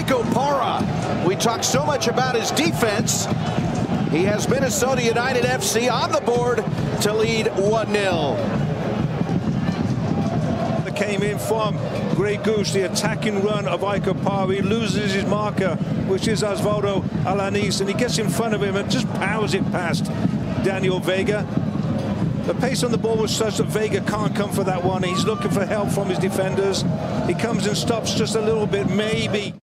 Opara. We talk so much about his defense. He has Minnesota United FC on the board to lead 1-0. Came in from Grey Goose, the attacking run of Ike Opara. He loses his marker, which is Osvaldo Alanis, and he gets in front of him and just powers it past Daniel Vega. The pace on the ball was such that Vega can't come for that one. He's looking for help from his defenders. He comes and stops just a little bit, maybe.